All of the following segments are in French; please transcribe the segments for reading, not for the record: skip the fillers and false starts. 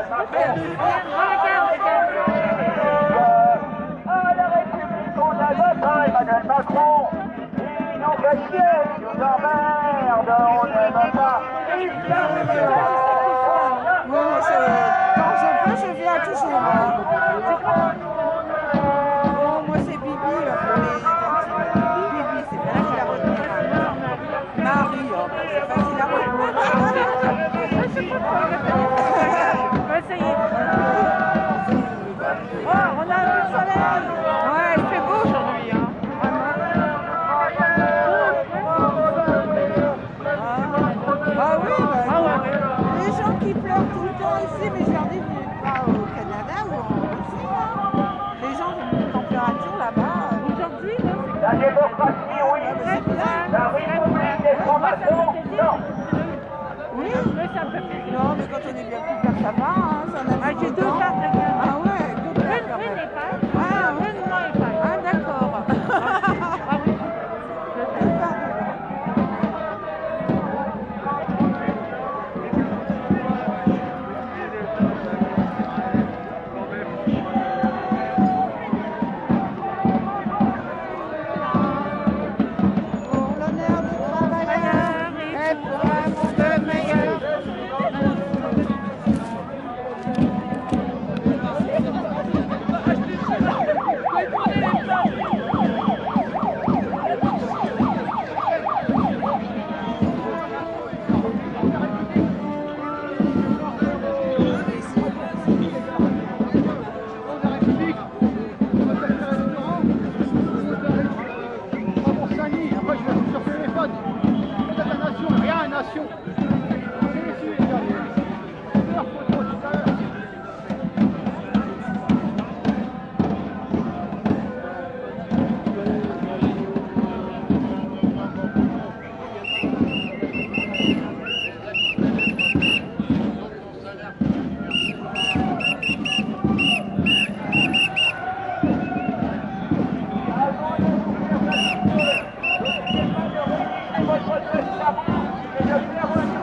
la République, on a voté Emmanuel Macron. Ils nous fait chier, ils nous emmerdent, on n'aime pas. Quand je peux, je viens toujours. Bon, moi c'est Bibi pour les gentils. Bibi, c'est facile à retenir. Marie, c'est facile à retenir. On va essayer. Oh, on a un peu de soleil. Ouais, il fait beau aujourd'hui. Ah oui, les gens qui pleurent tout le temps ici, mais je leur dis, vous n'êtes pas au Canada ou en Russie, là. Les gens ont une température là-bas. Aujourd'hui, non, c'est La démocratie, oui. La République des francs-maçons, non. Oui, ça me fait plaisir. non, mais quand on est bien plus clair, ça va, hein, ça en a J'ai deux cartes de Canada. Ah ouais, deux cartes. Une n'est pas. Ah, Une non est pas. ah d'accord. Ah oui. Pour l'honneur du travailleur et pour un monde meilleur. Après, je vais sur le téléphone. Faites la nation, rien à nation. C'est les leur photo tout à l'heure. Votre testament et de faire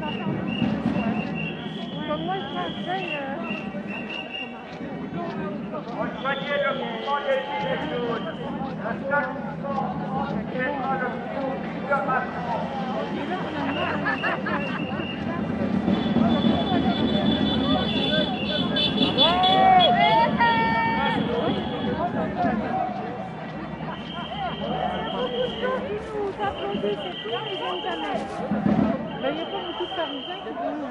Comme moi, je m'enseigne. Rejoignez le mouvement des Gilets jaunes. Le seul mouvement qui mènera le front jusqu'à Macron. Vous applaudissez, c'est tout, ils viennent jamais. Mais il n'y a pas beaucoup de Parisiens qui viennent.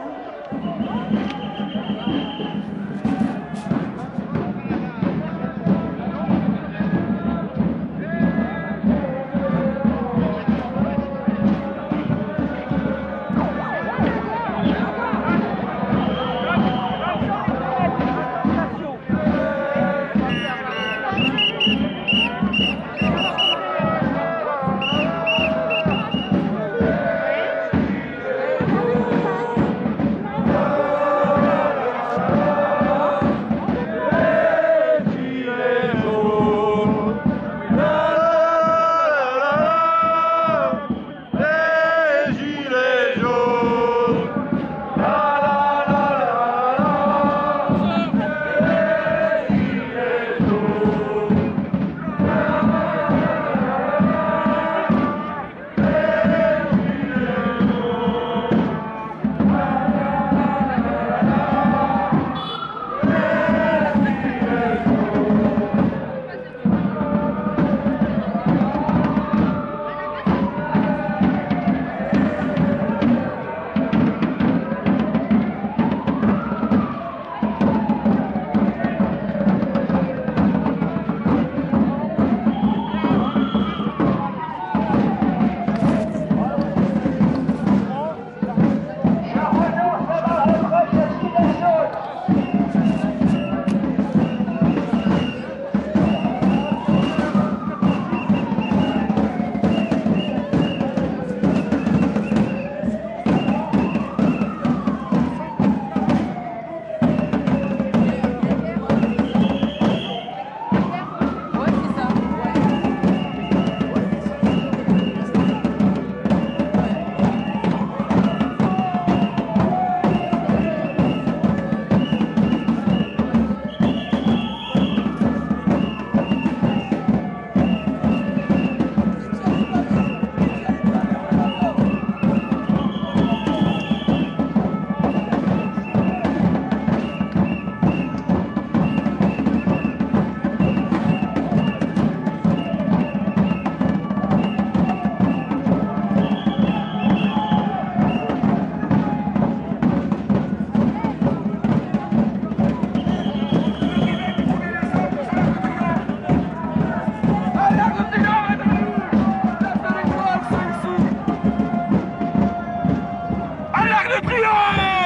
Alerte de triomphe!